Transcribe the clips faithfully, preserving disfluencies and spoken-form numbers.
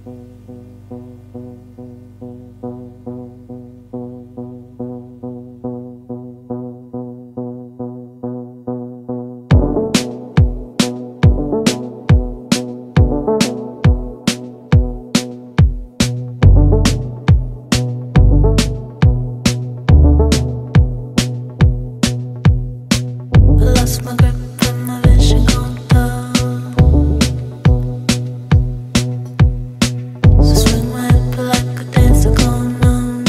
Lost my grip and my vision gone down. So swing my hip like a dancer gone numb.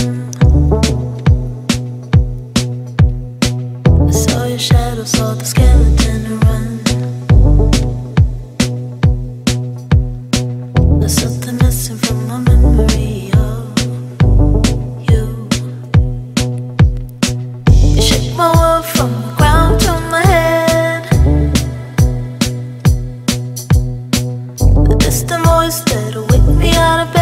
I saw your shadow, saw the skeleton run. There's something missing from my memory of you. You shake my world from the ground to my head. The distant voice that'll wake me out of bed.